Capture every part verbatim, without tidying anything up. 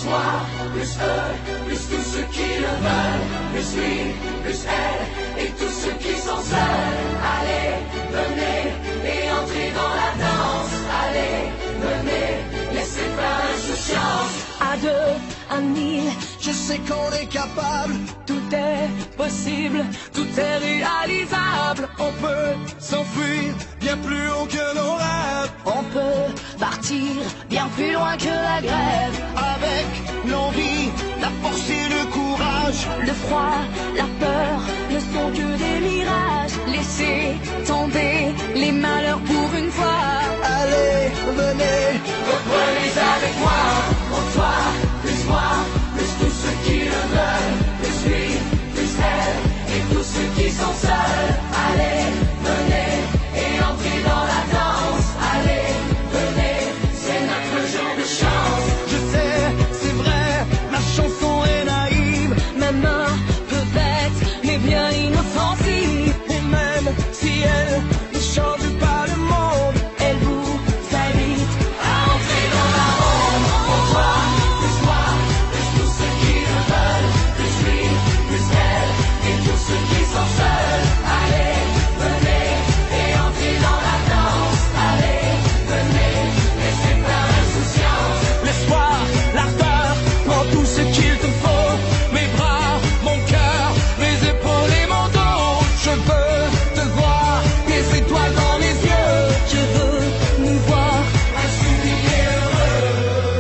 plus moi, plus eux, plus tous ceux qui le veulent, plus lui, plus elle, et tous ceux qui sont seuls. Allez, venez, et entrez dans la danse. Allez, venez, laissez faire l'insouciance. À deux, à mille, je sais qu'on est capable. Tout est possible, tout est réalisable. On peut s'enfuir bien plus haut que nos rêves. On peut partir bien plus loin que la grève. Avec l'envie, la force et le courage. Le froid, la peur ne sont que des mirages. Laissez tomber les malheurs pour une fois. Allez, venez, Reprenez avec moi, pour toi, plus moi, plus tous ceux qui le veulent, plus lui, plus elle, et tous ceux qui sont seuls. Allez, venez, et entrez dans la danse. Allez, venez, c'est notre jour de chance. je sais, c'est vrai, la chanson est naïve. Même un peu bête, mais bien inoffensive. Et même si elle ne change pas le monde, Elle vous invite À entrer dans la ronde, pour toi, plus moi, plus tous ceux qui le veulent, plus lui, plus elle, et tous ceux qui sont seuls. Allez, venez, et entrez dans la danse. Allez, venez, laissez faire l'insouciance. l'espoir, la peur, prends tout ce qu'il te faut. Mes bras, mon cœur, mes épaules et mon dos. Je veux te voir, tes étoiles dans les yeux. Je veux nous voir Insoumis et heureux.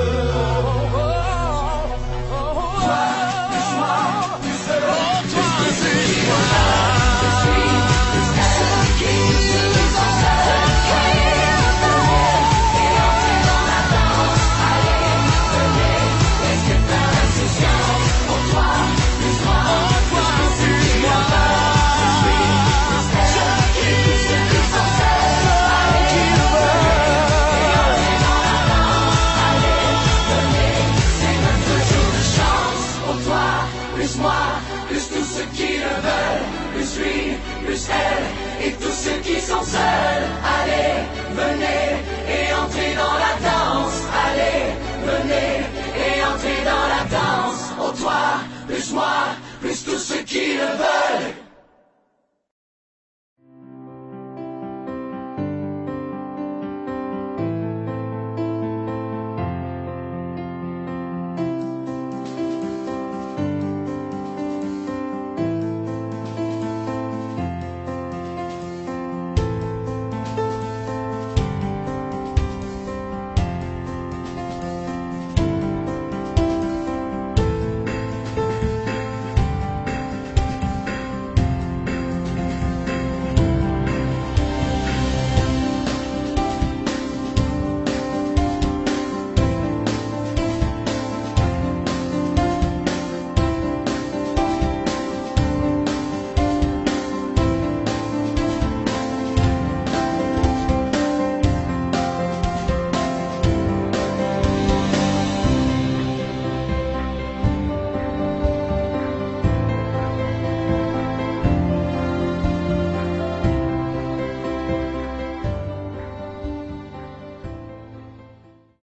Toi, plus moi, plus eux, plus tous ceux qui le veulent, plus lui, plus elle, et tous ceux qui sont seuls. Allez, venez, et entrez dans la danse. Allez, venez, laissez faire l'insouciance. Pour toi, plus moi, plus tous ceux qui le veulent, plus lui, plus elle, et tous ceux qui sont seuls. Allez, venez, et entrez dans la danse. Allez, venez, c'est notre jour de chance. Pour toi, plus moi, plus tous ceux qui le veulent, plus lui, plus elle, et tous ceux qui sont seuls. Allez, venez, et entrez dans la danse. Allez, venez, et entrez dans la danse. Pour toi, plus moi, plus tous ceux qui le veulent.